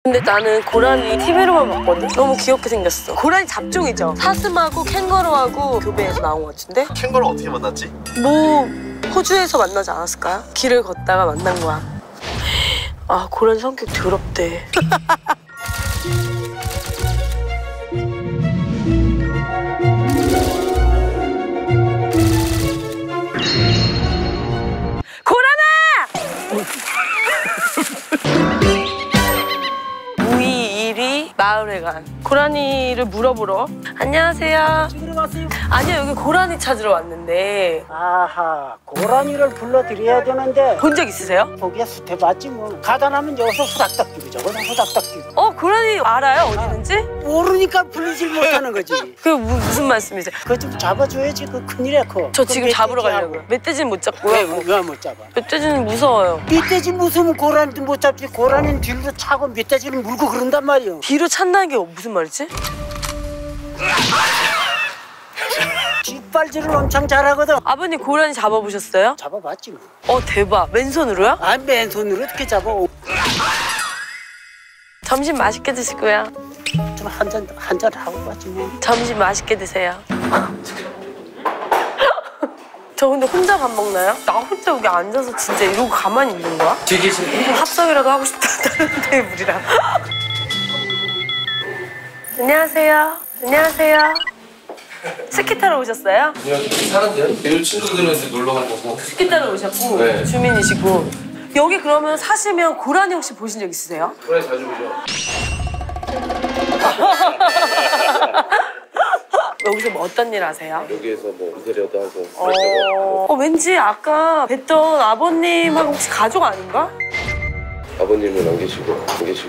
근데 나는 고라니 TV로만 봤거든? 너무 귀엽게 생겼어. 고라니 잡종이죠? 사슴하고 캥거루하고 교배해서 나온 것 같은데? 캥거루 어떻게 만났지? 뭐 호주에서 만나지 않았을까요? 길을 걷다가 만난 거야. 아, 고라니 성격 더럽대. 마을회관. 고라니를 물어보러. 안녕하세요. 찍으러 왔어요? 아니요, 여기 고라니 찾으러 왔는데. 아하, 고라니를 불러드려야 되는데 본 적 있으세요? 거기에 수태 봤지 뭐. 가다 나면 여기서 후닥닥 뛰고 저거는 후닥닥 뛰고. 고라니 알아요? 어디 있는지? 모르니까 불리질 못하는 거지. 그게 무슨 말씀이세요? 그거 좀 잡아줘야지. 그 큰일이야 그거. 저 지금 잡으러 가려고요. 멧돼지는 못 잡고요. 왜 못 잡아? 멧돼지는 무서워요. 멧돼지 무서우면 고라니도 못 잡지. 고라니는 뒤로 차고 멧돼지는 물고 그런단 말이야. 뒤로 찬다는 게 무슨 말이지? 뒷발질을 엄청 잘하거든. 아버님 고라니 잡아보셨어요? 잡아봤지 뭐. 대박. 맨손으로요? 아, 맨손으로 어떻게 잡아? 점심 맛있게 드시고요. 좀 한 잔 하고 봤지 뭐. 점심 맛있게 드세요. 저 근데 혼자 밥 먹나요? 나 혼자 여기 앉아서 진짜 이러고 가만히 있는 거야? 합성이라도 하고 싶다. 다른 테이블이랑. 안녕하세요. 안녕하세요. 스키 타러 오셨어요? 그냥 사는데요? 배우 친구들은 이제 놀러 간 거고. 스키 타러 오셨고 네. 주민이시고. 여기 그러면 사시면 고라니 혹시 보신 적 있으세요? 고라니 자주 보죠. 여기서 뭐 어떤 일 하세요? 여기에서 뭐 인테리어도 하고. 왠지 아까 뵀던 아버님하고 혹시 가족 아닌가? 아버님은 안 계시고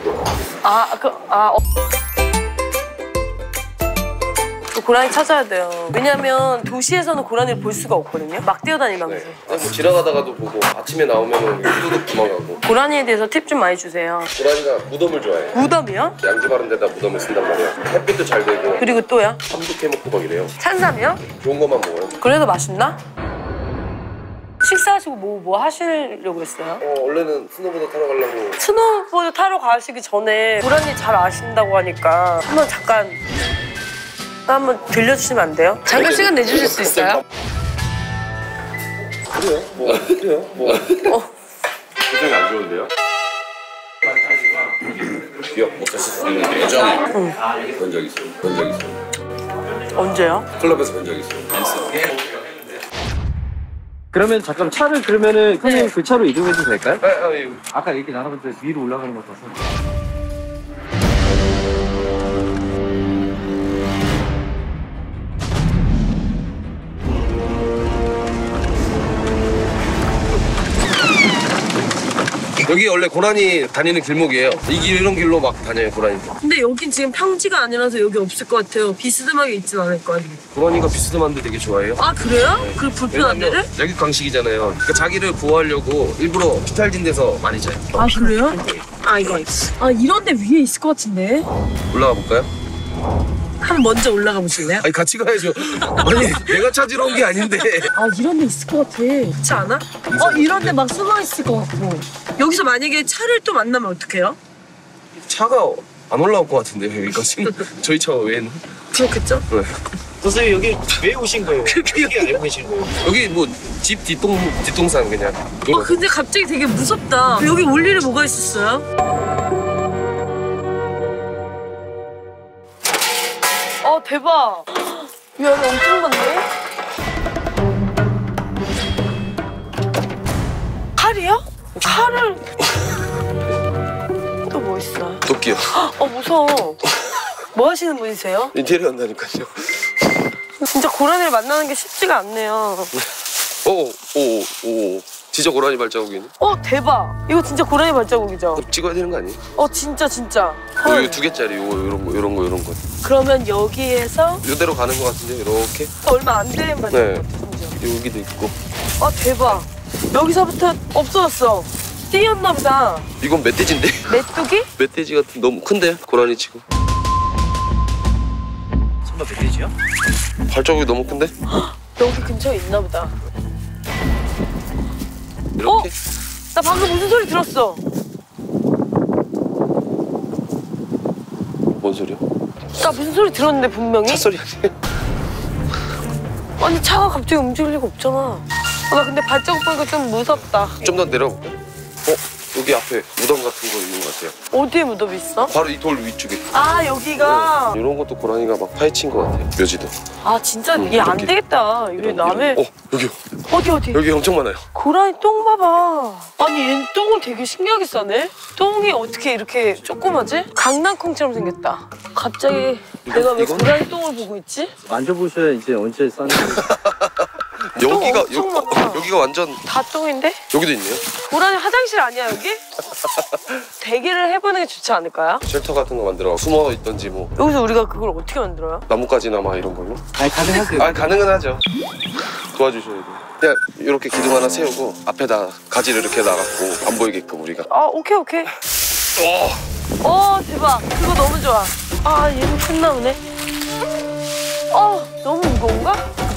고라니 찾아야 돼요. 왜냐면 도시에서는 고라니를 볼 수가 없거든요. 막 뛰어다니면서. 네. 뭐 지나가다가도 보고 아침에 나오면은 후두둑 도망가고. 고라니에 대해서 팁 좀 많이 주세요. 고라니가 무덤을 좋아해요. 무덤이요? 양지 바른 데다 무덤을 쓴단 말이야. 햇빛도 잘 되고. 그리고 또요? 삼도 캐먹고 막 이래요. 산삼이요? 좋은 것만 먹어요. 그래도 맛있나? 식사하시고 뭐 하시려고 했어요? 원래는 스노보드 타러 가려고. 스노보드 타러 가시기 전에 고라니 잘 아신다고 하니까 한번 들려주시면 안 돼요? 잠깐 시간 내주실 수 있어요? 그래요? 표정이 안 좋은데요? 기억 못 하셨어요. 예전에 본 적 있어요. 언제요? 클럽에서 본 적 있어요. 그러면 잠깐 차를 그러면은 형님 그 차로 이동해도 될까요? 네. 아까 얘기 나눠봤는데 위로 올라가는 것 같아서. 여기 원래 고라니 다니는 길목이에요. 이런 길로 막 다녀요, 고라니. 근데 여긴 지금 평지가 아니라서 여기 없을 것 같아요. 비스듬하게 있진 않을 거 아니에요. 고라니가 비스듬한 데 되게 좋아해요. 아, 그래요? 그 불편한 데를? 여기 강식이잖아요. 그러니까 자기를 보호하려고 일부러 비탈진 데서 많이 자요. 아, 그래요? 이런 데 위에 있을 것 같은데? 올라가 볼까요? 한번 먼저 올라가 보실래요? 아니 같이 가야죠. 아니 내가 찾으러 온 게 아닌데. 이런 데 있을 것 같아. 그렇지 않아? 이런 데 막 숨어 있을 것 같고. 여기서 만약에 차를 또 만나면 어떡해요? 차가 안 올라올 것 같은데요, 여기까지. 저희 차 외에는. 그렇겠죠? 네. 선생님 여기 왜 오신 거예요? 어떻게 알고 계신 거예요? 여기 뭐 집 뒷동산 그냥. 근데 갑자기 되게 무섭다. 여기 올 일이 뭐가 있었어요? 대박. 이 안에 엄청 많네. 칼이요? 칼을. 또 뭐 있어? 도끼요. 무서워. 뭐 하시는 분이세요? 인테리어 한다니까요. 진짜 고라니를 만나는 게 쉽지가 않네요. 오. 진짜 고라니 발자국이네. 대박. 이거 진짜 고라니 발자국이죠? 찍어야 되는 거 아니에요? 진짜. 이거 2개짜리 이런 거. 그러면 여기에서 이대로 가는 거 같은데 이렇게. 얼마 안 되는 발자국. 네. 여기도 있고. 대박. 여기서부터 없어졌어. 뛰었나 보다. 이건 멧돼지인데? 메뚜기? 멧돼지 같은 너무 큰데? 고라니 치고. 설마 멧돼지야? 발자국이 너무 큰데? 여기 근처에 있나 보다. 이렇게? 나 방금 무슨 소리 들었어? 뭔 소리야? 나 무슨 소리 들었는데 분명히? 차 소리 아니에요? 아니 차가 갑자기 움직일 리가 없잖아. 나 근데 발자국 보니까 좀 무섭다. 좀 더 내려볼까요? 여기 앞에 무덤 같은 거 있는 것 같아요. 어디에 무덤 있어? 바로 이 돌 위쪽에. 아 여기가? 이런 것도 고라니가 막 파헤친 것 같아요. 묘지도. 아 진짜 얘 안 이렇게. 되겠다. 이게 남의 여기요. 어디? 여기 엄청 많아요. 고라니 똥 봐봐. 아니 얘는 똥을 되게 신기하게 싸네. 똥이 어떻게 이렇게 조그마지? 강낭콩처럼 생겼다. 갑자기 내가 왜 이건? 고라니 똥을 보고 있지? 만져보셔야 이제 언제 싸는 거예요. 여기가 엄청 많다. 여기가 완전 다 똥인데? 여기도 있네요. 고라니 화장실 아니야 여기? 대기를 해보는 게 좋지 않을까요? 쉘터 같은 거 만들어 숨어 있던지 뭐 여기서 우리가 그걸 어떻게 만들어요? 나뭇가지나 막 이런 걸로. 아니 가능하세요. 아 가능은 하죠. 도와주셔야 돼요. 그냥 이렇게 기둥 하나 세우고 앞에다 가지를 이렇게 놔갖고 안 보이게끔 우리가. 아 오케이. 대박. 그거 너무 좋아. 아 얘는 큰 나무네. 너무 무거운가?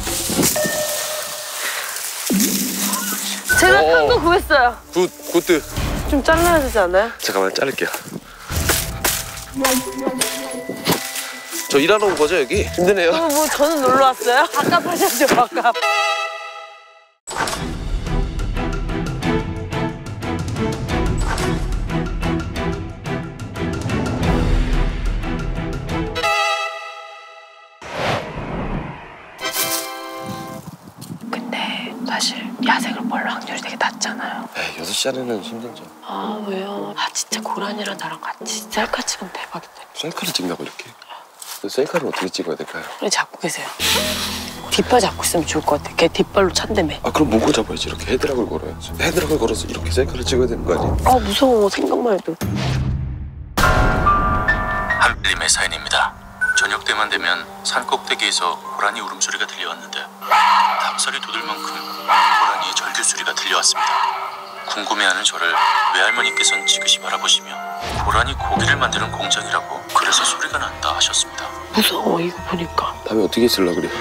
제가 큰 거 구했어요. 굿드. 좀 잘라야 되지 않아요? 잠깐만 자를게요. 저 일하러 온 거죠 여기? 힘드네요. 뭐 저는 놀러 왔어요? 밥값 하셔야죠 밥값. 근데 사실 야생을 벌 확률이 되게 낮잖아요. 에이, 6시 안에는 힘들죠. 아 왜요? 아 진짜 고라니랑 나랑 같이 셀카 찍으면 대박이다. 셀카를 찍냐고 이렇게. 셀카를 어떻게 찍어야 될까요? 그래 잡고 계세요. 뒷발 잡고 있으면 좋을 것 같아. 걔 뒷발로 찬다며. 아 그럼 목을 잡아야지. 이렇게 헤드락을 걸어야지. 헤드락을 걸어서 이렇게 셀카를 찍어야 되는 거 아니에요? 아 무서워 생각만 해도. 한필림의 사연입니다. 저녁 때만 되면 산 꼭대기에서 고라니 울음소리가 들려왔는데 닭살이 돋을 만큼 고라니의 절규소리가 들려왔습니다. 궁금해하는 저를 외할머니께서는 지그시 바라보시며 고라니 고기를 만드는 공장이라고 그래서 소리가 난다 하셨습니다. 무서워 이거 보니까. 다음에 어떻게 쓰려고 그래?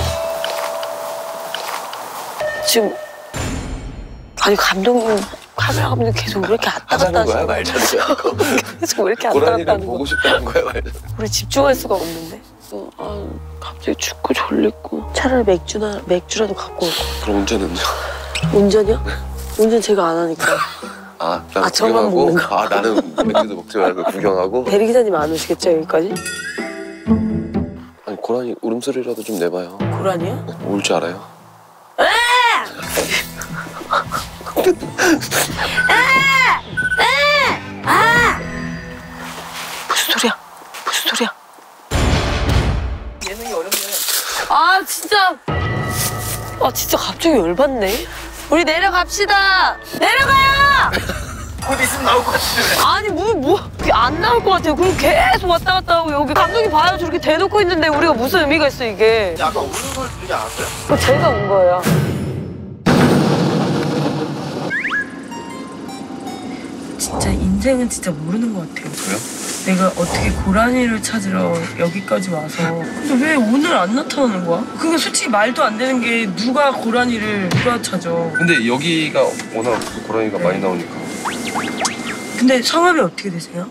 지금 아니 감독님 카메라 감독님 계속 왜 이렇게 왔다 갔다 하자는 거야 하시는 말자는 거야? 계속 왜 이렇게 왔다 갔다 고라니를 하는 보고 거야? 싶다는 거야 말자. 우리 집중할 수가 없는데. 갑자기 춥고 졸리고 차라리 맥주라도 갖고 올까? 그럼 운전은요? 운전이요? 운전 제가 안 하니까. 아, 난 아, 저만 구경하고. 먹는 거. 아, 나는 맥주도 먹지 말고 구경하고. 대리기사님 안 오시겠죠 여기까지? 아니 고라니 울음소리라도 좀 내봐요. 고라니요? 올 줄 알아요? 무슨 소리야? 무슨 소리야? 예능이 어렵네요. 아 진짜. 아 진짜 갑자기 열받네. 우리 내려갑시다. 내려가요. 곧 있으면 나올 것 같은데. 아니 안 나올 것 같아요. 그럼 계속 왔다 갔다 하고 여기 감독이 봐요. 저렇게 대놓고 있는데 우리가 무슨 의미가 있어 이게. 아까 우는 소리 들리지 않았어요? 그거 제가 온 거예요. 진짜 인생은 진짜 모르는 것 같아요. 왜요? 내가 어떻게 고라니를 찾으러 여기까지 와서 근데 왜 오늘 안 나타나는 거야? 그게 솔직히 말도 안 되는 게 누가 찾아. 근데 여기가 워낙 고라니가 많이 나오니까. 근데 성함이 어떻게 되세요?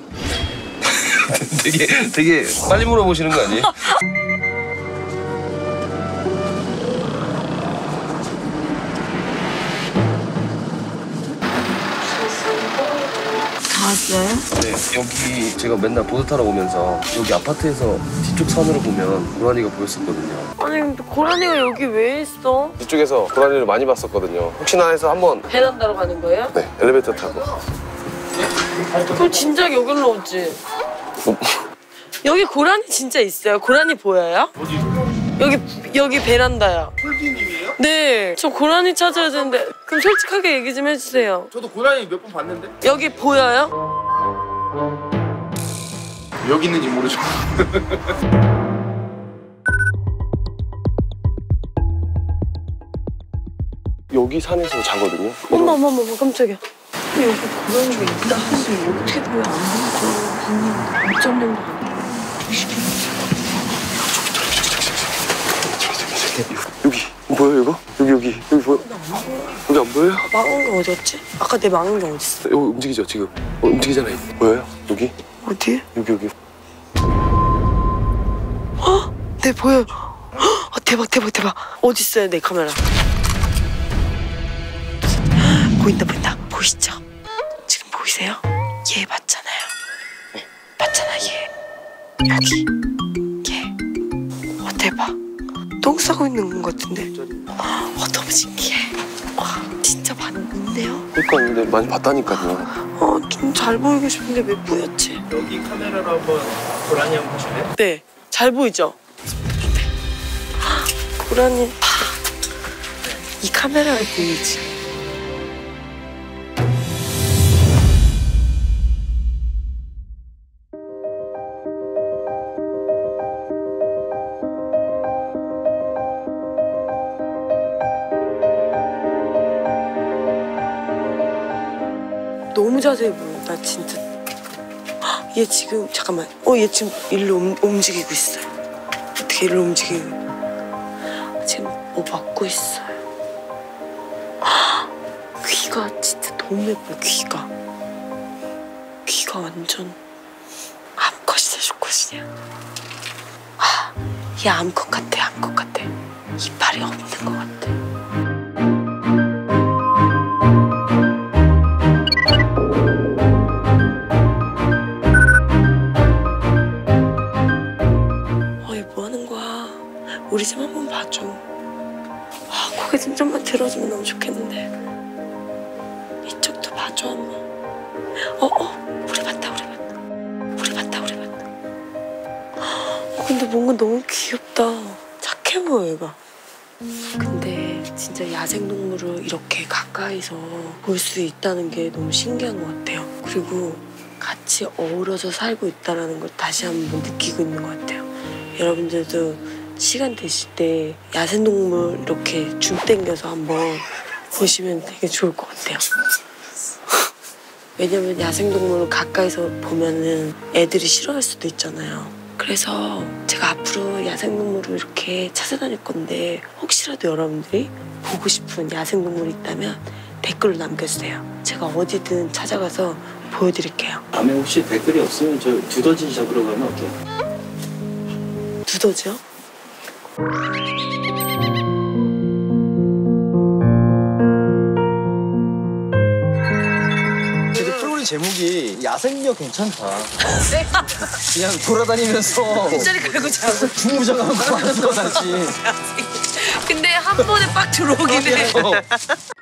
되게 빨리 물어보시는 거 아니에요? 다 왔어요? 네, 여기 제가 맨날 보드 타러 오면서 여기 아파트에서 뒤쪽 산으로 보면 고라니가 보였었거든요. 아니 근데 고라니가 여기 왜 있어? 이쪽에서 고라니를 많이 봤었거든요. 혹시나 해서 한번 베란다로 가는 거예요? 네, 엘리베이터 타고. 그럼 진작 여기로 오지. 여기 고라니 진짜 있어요? 고라니 보여요? 여기 베란다야. 폴디님이에요? 네, 저 고라니 찾아야 되는데 그럼 솔직하게 얘기 좀 해주세요. 저도 고라니 몇 번 봤는데 여기 보여요? 여기 있는지 모르죠. 여기 산에서 자거든요. 어머 깜짝이야. 근데 여기 고라니가 있다 하는데 어떻게 보여? 안 보이고 분이 못 잡는 거 아니야? 여기 보여요 이거? 여기 보여? 여기 안 보여요? 망원경 어디였지? 아까 내 망원경 어딨어? 여기 움직이죠 지금? 움직이잖아요. 보여요? 여기? 어디? 여기. 네, 보여요. 대박. 어디 있어요, 내 카메라? 보인다. 보이시죠? 지금 보이세요? 얘 맞잖아요. 맞잖아, 얘. 여기. 얘. 대박. 똥 싸고 있는 것 같은데. 너무 신기해. 와, 진짜 많네요. 그러니까 근데 많이 봤다니까요. 좀 잘 보이고 싶은데 왜 뿌옇지? 여기 카메라로 한번 고라니 한번 보실래요? 네, 잘 보이죠? 고라니. 이 카메라에 보이지? 너무 자세히 보여. 나 진짜. 얘 지금 잠깐만. 얘 지금 일로 움직이고 있어요. 어떻게 일로 움직이고? 지금 뭐 먹고 있어요. 귀가 진짜 너무 예뻐요. 귀가 완전 암컷이다, 수컷이냐. 얘 암컷 같아. 이빨이 없는 것 같아. 우리 집 한번 봐줘. 고개 좀 좀만 들어주면 너무 좋겠는데. 이쪽도 봐줘 한번. 우리 봤다. 근데 뭔가 너무 귀엽다. 착해 보여, 얘가. 근데 진짜 야생동물을 이렇게 가까이서 볼 수 있다는 게 너무 신기한 것 같아요. 그리고 같이 어우러져 살고 있다는 걸 다시 한번 느끼고 있는 것 같아요. 여러분들도 시간 되실 때 야생동물 이렇게 줌 땡겨서 한번 보시면 되게 좋을 것 같아요. 왜냐면 야생동물을 가까이서 보면은 애들이 싫어할 수도 있잖아요. 그래서 제가 앞으로 야생동물을 이렇게 찾아다닐 건데 혹시라도 여러분들이 보고 싶은 야생동물이 있다면 댓글로 남겨주세요. 제가 어디든 찾아가서 보여드릴게요. 다음에 혹시 댓글이 없으면 저 두더지 잡으러 가면 어때요? 두더지요? 근데 프로그램 제목이 야생녀 괜찮다. 그냥 돌아다니면서 뒷자리 깔고 자고. 중무장하고 하는 거다지. 근데 한 번에 빡 들어오긴 해.